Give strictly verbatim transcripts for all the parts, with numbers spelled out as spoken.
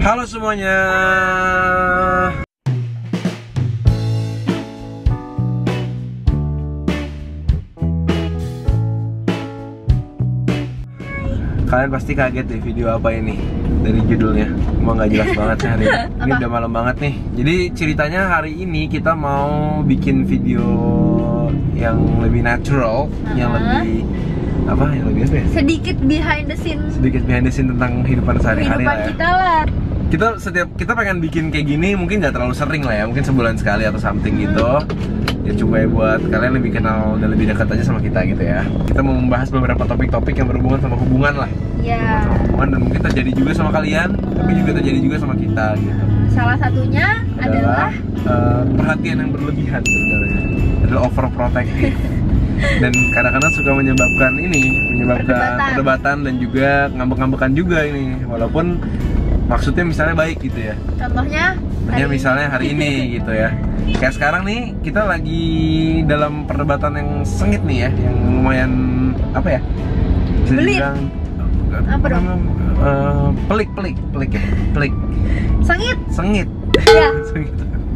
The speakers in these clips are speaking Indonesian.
Halo semuanya. Kalian pasti kaget deh video apa ini dari judulnya. Emang nggak jelas banget sih hari ini. Ini udah malam banget nih. Jadi ceritanya hari ini kita mau bikin video yang lebih natural, uh-huh. yang lebih apa? Yang lebih apa ya? Sedikit behind the scene. Sedikit behind the scene tentang kehidupan sehari-hari lah ya. Kita lah. Kita setiap kita pengen bikin kayak gini mungkin nggak terlalu sering lah ya, mungkin sebulan sekali atau something hmm. gitu. Ya coba ya buat kalian lebih kenal dan lebih dekat aja sama kita gitu ya. Kita mau membahas beberapa topik-topik yang berhubungan sama hubungan lah. Iya. Yeah. Sama hubungan dan mungkin terjadi juga sama kalian, tapi juga terjadi juga sama kita gitu. Salah satunya adalah, adalah uh, perhatian yang berlebihan sebenarnya. Adalah overprotective. Dan kadang-kadang suka menyebabkan ini, menyebabkan perdebatan, perdebatan dan juga ngambek-ngambekan juga ini. Walaupun maksudnya misalnya baik gitu ya. Contohnya? Hanya misalnya hari ini gitu ya. Kayak sekarang nih kita lagi dalam perdebatan yang sengit nih ya, yang lumayan apa ya? Bisa dibilang apa dong? Uh, pelik, pelik, pelik ya, pelik. Sengit. Sengit. Ya. Sengit.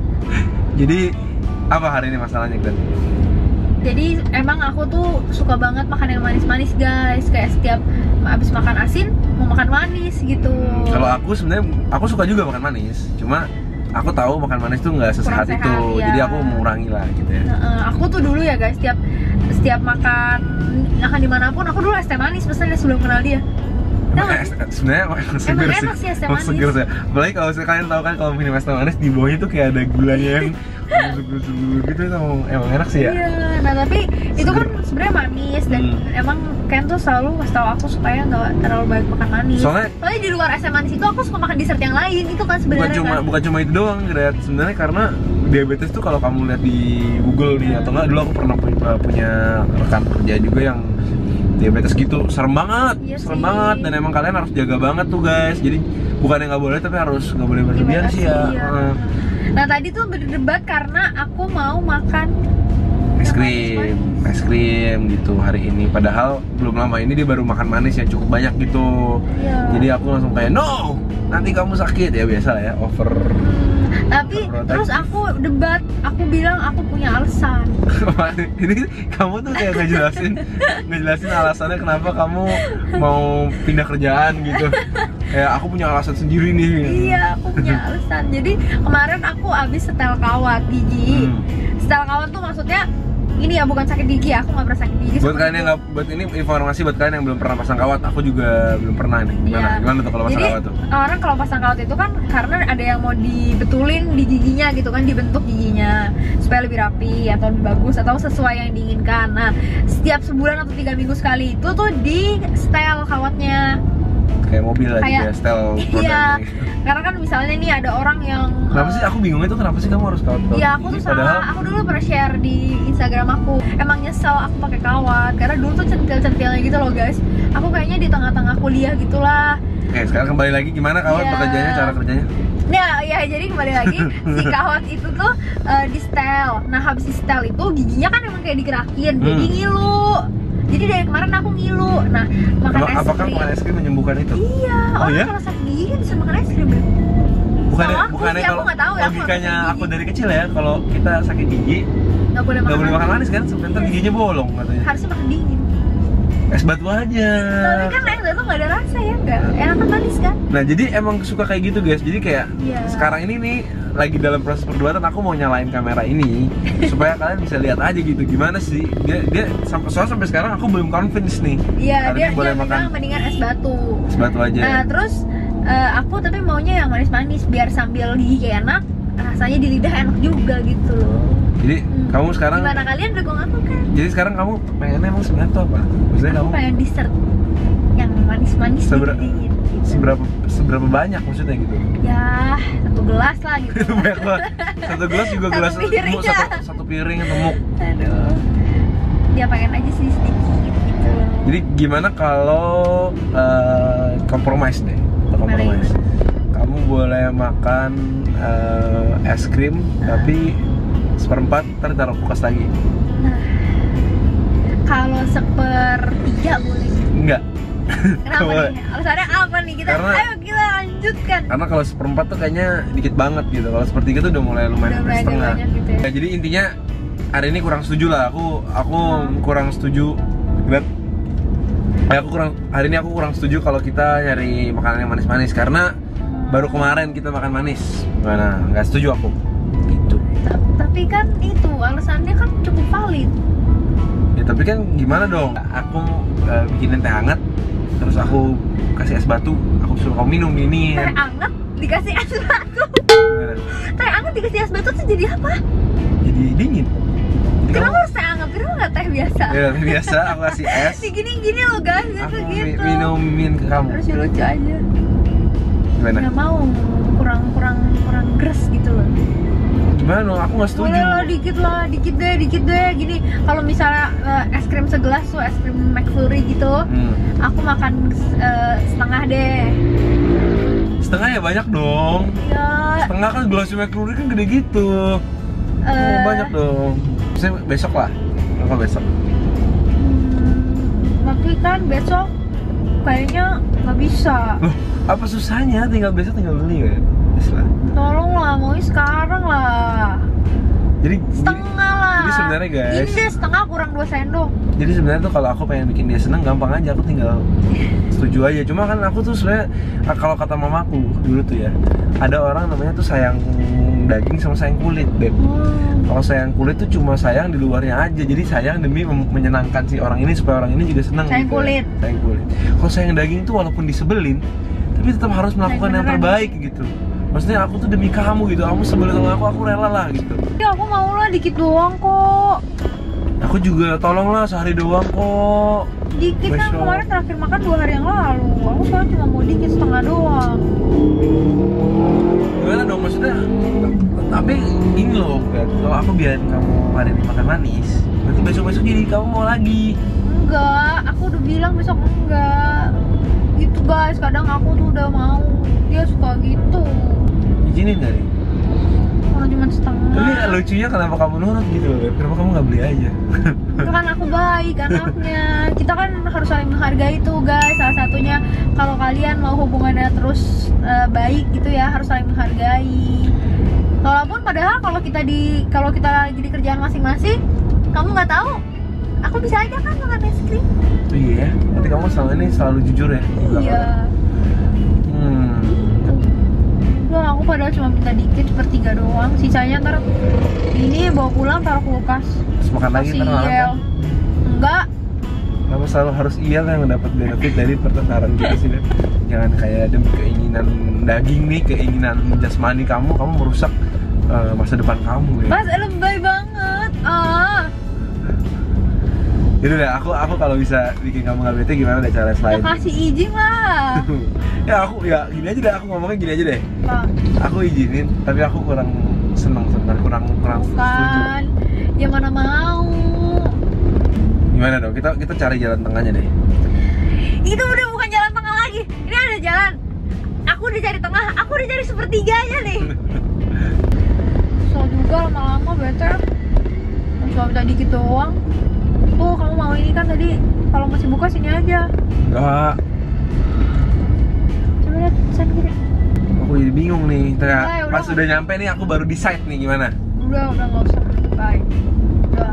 Jadi apa hari ini masalahnya kan? Jadi emang aku tuh suka banget makan yang manis-manis guys. Kayak setiap habis makan asin mau makan manis gitu. Kalau aku sebenarnya aku suka juga makan manis. Cuma aku tahu makan manis tuh nggak sesehat sehat, itu. Ya. Jadi aku mengurangi lah gitu ya. Nah, aku tuh dulu ya guys, setiap setiap makan makan dimanapun aku dulu es teh manis pesannya sebelum kenal dia. Nah, sebenarnya emang seger sih. sih es teh manis. Seger sih. Apalagi kalau kalian tahu kan kalau minum es teh manis di bawahnya tuh kayak ada gulanya yang busuk-busuk gitu, emang, emang enak sih ya. Iya, nah tapi seger. Itu kan sebenarnya manis dan hmm. emang Ken tuh selalu ngasih tahu aku supaya nggak terlalu banyak makan manis. Soalnya, Soalnya di luar es teh manis itu aku suka makan dessert yang lain itu kan sebenarnya. Bukan cuma kan? bukan cuma itu doang, Gret. Sebenarnya karena diabetes tuh kalau kamu lihat di Google nih atau enggak, dulu aku pernah punya, punya rekan kerja juga yang diabetes gitu, serem banget, iya serem sih. banget, dan emang kalian harus jaga banget tuh guys. Jadi bukannya nggak boleh tapi harus nggak boleh berlebihan sih ya. Iya. Nah tadi tuh berdebat karena aku mau makan es krim, es krim gitu hari ini. Padahal belum lama ini dia baru makan manis yang cukup banyak gitu. Iya. Jadi aku langsung kayak no, nanti kamu sakit ya, biasa lah ya, over. Tapi terus aku debat, aku bilang aku punya alasan. Ini kamu tuh kayak ngejelasin, ngejelasin alasannya kenapa kamu mau pindah kerjaan gitu. Kayak aku punya alasan sendiri nih. Iya, aku punya alasan. Jadi kemarin aku habis setel kawat gigi. Hmm. Setel kawat tuh maksudnya ini ya, bukan sakit gigi, aku nggak pernah sakit gigi. Buat kalian yang nggak, buat ini informasi buat kalian yang belum pernah pasang kawat, aku juga belum pernah nih. Gimana? Iya. Gimana tuh kalau pasang Jadi, kawat tuh? Orang kalau pasang kawat itu kan karena ada yang mau dibetulin di giginya gitu kan, dibentuk giginya supaya lebih rapi atau lebih bagus atau sesuai yang diinginkan. Nah, setiap sebulan atau tiga minggu sekali itu tuh di setel kawatnya. Kayak mobil aja ya, setel produknya. Iya, karena kan misalnya nih ada orang yang kenapa uh, sih, aku bingung itu kenapa sih kamu harus kawat-kawat? Iya, aku tuh salah, padahal... aku dulu pernah share di Instagram aku. Emang nyesel aku pakai kawat, karena dulu tuh centil-centilnya gitu loh guys. Aku kayaknya di tengah-tengah kuliah gitulah. Oke, sekarang kembali lagi gimana kawat yeah. pekerjaannya, cara kerjanya? Nah, ya jadi kembali lagi, si kawat itu tuh uh, di setel. Nah, habis di setel itu giginya kan emang kayak digerakin, hmm. jadi ngilu. Jadi dari kemarin aku ngilu. Nah, makan Emang, es krim. Apakah makan es krim menyembuhkan itu? Iya, oh, orang ya? kalau sakit gigi kan bisa makan es krim. Bukannya, aku bukannya sih, kalau aku tahu, logikanya aku, aku dari kecil ya, kalau kita sakit gigi nggak boleh makan, boleh makan manis kan, sebentar giginya bolong katanya. Harusnya makan dingin. Es batu aja. Tapi kan es batu nggak ada rasa ya, nggak enak kan manis kan? Nah jadi emang suka kayak gitu guys. Jadi kayak yeah. sekarang ini nih lagi dalam proses perdebatan, aku mau nyalain kamera ini supaya kalian bisa lihat aja gitu gimana sih dia dia sampai soal sampai sekarang aku belum convince nih. Iya, dia, dia boleh dia makan mendingan es batu. Es batu aja. Nah terus uh, aku tapi maunya yang manis-manis biar sambil gigi kayak enak, rasanya di lidah enak juga gitu loh. Jadi hmm. kamu sekarang gimana, kalian dukung aku kan? Jadi sekarang kamu pengennya emang sebenarnya tuh apa? Maksudnya aku kamu pengen dessert yang manis-manis Seber dingin gitu. Seberapa seberapa banyak maksudnya gitu? Ya satu gelas lah gitu. Banyak banget. Satu gelas juga satu gelas piring, muk, satu, satu piring atau muk. Aduh. Ya pengen aja sih sedikit gitu. Jadi gimana kalau uh, kompromis deh? Kompromis. Kamu boleh makan uh, es krim uh. tapi seperempat ntar taruh kulkas lagi. Nah, kalau sepertiga boleh. Enggak. Kenapa nih? Alasannya apa nih? Kita Karena- ayo kita lanjutkan. Karena kalau seperempat tuh kayaknya dikit banget gitu. Kalau sepertiga tuh udah mulai lumayan Udah mulai agak setengah. banyak gitu ya. Ya, jadi intinya hari ini kurang setuju lah. Aku aku Hmm. kurang setuju. Lihat. Ya, aku kurang hari ini aku kurang setuju kalau kita nyari makanan yang manis-manis karena baru kemarin kita makan manis. Gimana? Nggak setuju aku. Gitu. Ta- Tapi kan itu alasannya kan cukup valid. Ya tapi kan gimana dong? Aku uh, bikinin teh hangat, terus aku kasih es batu, aku suruh kamu minum ini. Teh anget dikasih es batu. Gimana? Teh anget dikasih es batu tuh jadi apa? Jadi dingin. Jadi Kenapa kamu- harus teh anget? Kenapa nggak teh biasa? Ya teh biasa, aku kasih es. Gini-gini loh guys, gitu Aku mi- gitu. minumin ke kamu. Harus lucu aja. Gimana? Nggak mau, kurang kurang kurang gres gitu loh. Gimana dong? Aku nggak setuju. Boleh lah, dikit lah, dikit deh, dikit deh. Gini, kalau misalnya eh, es krim segelas tuh, es krim McFlurry gitu, Hmm. aku makan eh, setengah deh. Setengah ya banyak dong. Ya, Setengah kan gelas McFlurry kan gede gitu. eh, Oh, banyak dong. Saya besok lah. Apa besok? hmm, tapi kan besok kayaknya nggak bisa. Loh, apa susahnya? Tinggal besok tinggal beli kan. Yes lah. Tolong lah, maunya sekarang lah. Jadi Setengah lah. Jadi sebenarnya, guys, Ini deh setengah kurang dua sendok. Jadi sebenarnya tuh kalau aku pengen bikin dia seneng gampang aja, aku tinggal setuju aja. Cuma kan aku tuh sebenarnya kalau kata mamaku dulu tuh ya, ada orang namanya tuh sayang daging sama sayang kulit, Beb. Hmm. Kalau sayang kulit tuh cuma sayang di luarnya aja. Jadi sayang demi mem- menyenangkan si orang ini supaya orang ini juga seneng. Sayang gitu. kulit. Sayang kulit. Kalau sayang daging tuh walaupun disebelin, tapi tetap harus melakukan yang beneran. terbaik gitu. Maksudnya aku tuh demi kamu gitu. Kamu sebelin sama aku, aku rela lah gitu. Ya aku mau lah, dikit doang kok. Aku juga tolonglah sehari doang kok. Dikit kan, Besok. kemarin terakhir makan dua hari yang lalu. Aku sekarang cuma mau dikit, setengah doang. Gimana dong maksudnya? Tapi ini loh, Beb, kalau aku biarin kamu hari ini makan manis, nanti besok-besok jadi kamu mau lagi. Enggak, aku udah bilang besok enggak. Gitu guys, kadang aku tuh udah mau. Dia suka gitu. Izinin gak nih? Kalau cuma setengah. Tapi lucunya kenapa kamu nurut gitu loh, Beb? Kenapa kamu gak beli aja? Itu kan aku baik anaknya. Kita kan harus saling menghargai tuh guys. Salah satunya kalau kalian mau hubungannya terus eh, baik gitu ya, harus saling menghargai. Walaupun padahal kalau kita di kalau kita lagi di kerjaan masing-masing, kamu nggak tahu, aku bisa aja kan makan es krim. Iya, nanti kamu selama ini selalu jujur ya? Iya. Hmm. Udah, aku padahal cuma minta dikit sepertiga doang. Sisanya ntar ini bawa pulang taruh kulkas. Terus makan lagi Masih ntar malam iyel. kan? Enggak. Kenapa selalu harus iya yang mendapat benefit dari pertengkaran gitu sih, Beb? Jangan kayak demi keinginan daging nih, keinginan jasmani kamu, kamu merusak uh, masa depan kamu ya. Mas lebay banget. Ah. Jadi deh, aku aku kalau bisa bikin kamu nggak bete gimana deh cara Ya selain? kasih izin lah. Ya aku ya gini aja deh, aku ngomongnya gini aja deh. Bang. Aku izinin, tapi aku kurang seneng sebenarnya, kurang kurang setuju. Bukan. Ya mana mau. Gimana dong? Kita kita cari jalan tengahnya deh. Itu udah bukan jalan tengah lagi. Ini ada jalan. Aku udah cari tengah, aku udah cari sepertiganya nih. So juga lama-lama bete. Cuma minta dikit doang. Tuh kamu mau ini kan tadi, kalau masih buka sini aja. Enggak, Coba lihat sana kiri. aku jadi bingung nih. Ternyata Udah, ya udah. pas udah nyampe nih aku baru decide nih gimana. Udah, udah nggak usah. Bye. Udah.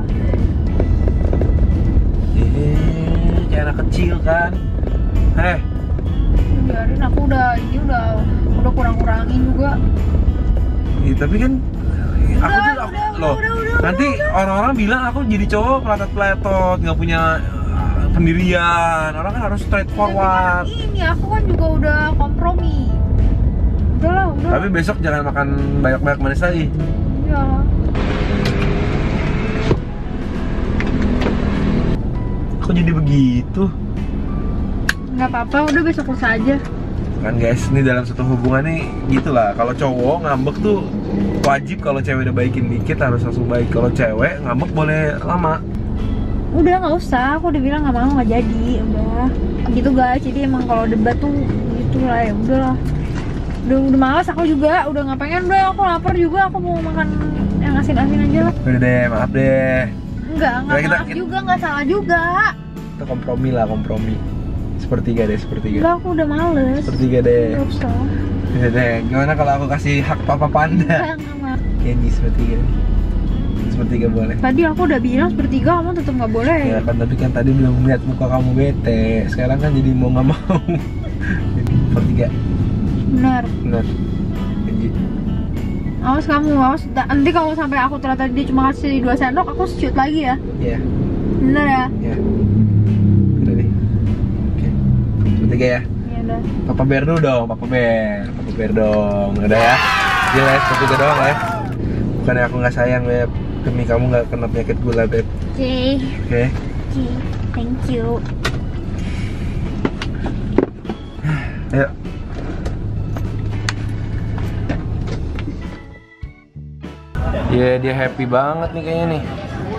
Eh, kayak anak kecil kan. Heh, Biarin, aku udah ini udah udah kurang-kurangin juga. ya, tapi kan aku Udah, tuh aku, udah, loh. udah, udah, nanti orang-orang bilang aku jadi cowok pelatot-pelatot, nggak punya uh, pendirian. Orang kan harus straightforward. Tapi kan ini aku kan juga udah kompromi. Udahlah, udah. Tapi besok jangan makan banyak-banyak manis lagi. Ya. Kok jadi begitu? Nggak apa-apa, udah besok lusa aja. Kan guys, ini dalam satu hubungan nih gitulah. Kalau cowok ngambek tuh wajib, kalau cewek udah baikin dikit harus langsung baik. Kalau cewek ngambek boleh lama. Udah nggak usah, aku udah bilang nggak mau, nggak jadi. Udah gitu guys, jadi emang kalau debat tuh gitu lah ya. Udahlah, udah udah malas aku juga, udah nggak pengen. Udah aku lapar juga, aku mau makan yang asin-asin aja lah. Udah deh, maaf deh. Enggak, nggak Kita- maaf kita- juga, nggak salah juga. Kita kompromi lah, kompromi. Sepertiga deh, sepertiga. Enggak, aku udah males. Sepertiga deh. Nggak usah. Ya deh, gimana kalau aku kasih hak papa panda? Enggak, enggak mau. Ya di sepertiga. Sepertiga boleh. Tadi aku udah bilang sepertiga, kamu tetap nggak boleh. Ya kan, tapi kan tadi belum melihat muka kamu bete. Sekarang kan jadi mau nggak mau. Sepertiga. Benar. Benar. Janji. Awas kamu, awas. Nanti kalau sampai aku ternyata dia cuma kasih dua sendok, aku shoot lagi ya. Iya. Bener ya? Ya. Udah deh. Oke. Sepertiga ya. Iya udah. Papa bear dulu dong, Papa bear. Papa bear dong. Udah ya. Jelas, sepertiga doang ya. Bukannya aku nggak sayang, Beb. Demi kamu nggak kena penyakit gula, Beb. Oke. Okay. Oke. Okay. Okay. Thank you. Ayo. Ya, yeah, dia happy banget nih kayaknya nih.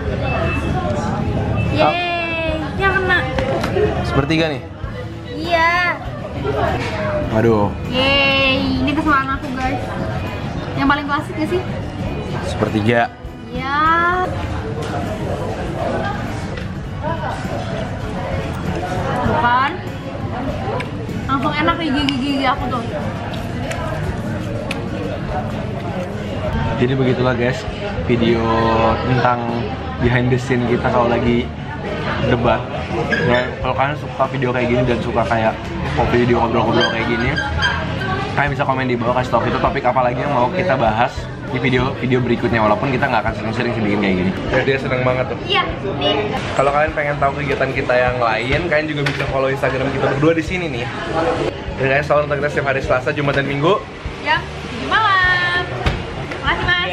Yeay, dia kena. Sepertiga nih. Iya. Waduh. Yeay, ini kesalahan aku guys. Yang paling klasik gak sih? Sepertiga. Iya. Bukan. Langsung enak nih gigi-gigi aku tuh. Jadi begitulah guys, video tentang behind the scene kita kalau lagi debat. Ya, kalau kalian suka video kayak gini dan suka kayak video ngobrol-ngobrol kayak gini, kalian bisa komen di bawah, kasih tau kita topik apa lagi yang mau kita bahas di video-video berikutnya, walaupun kita nggak akan sering-sering sih bikin kayak gini. Ya, dia seneng banget tuh. Iya, nih. Kalau kalian pengen tahu kegiatan kita yang lain, kalian juga bisa follow Instagram kita berdua di sini nih. Dan kalian selalu nonton kita setiap hari Selasa, Jumat, dan Minggu. Jam tujuh malam. Makasih mas.